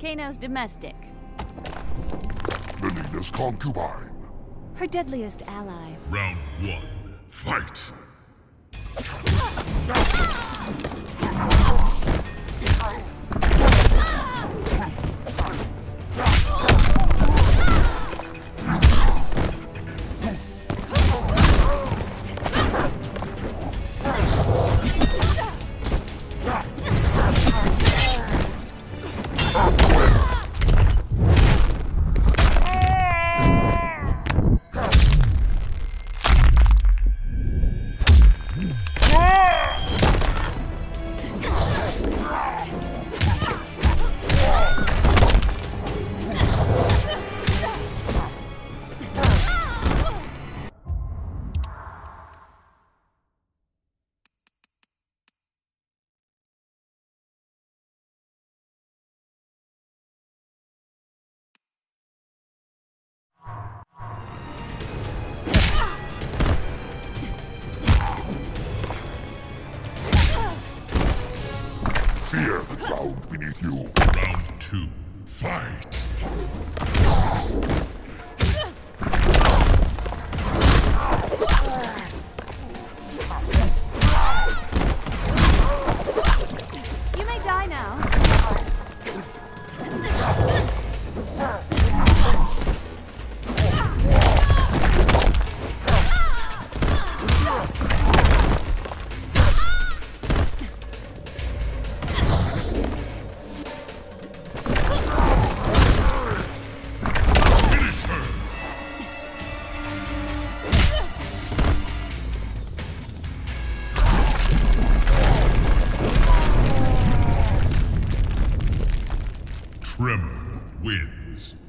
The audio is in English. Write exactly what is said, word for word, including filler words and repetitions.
Kano's domestic. Melina's concubine. Her deadliest ally. Round one, fight! Fear the ground beneath you. Round two, fight! You may die now. Tremor wins.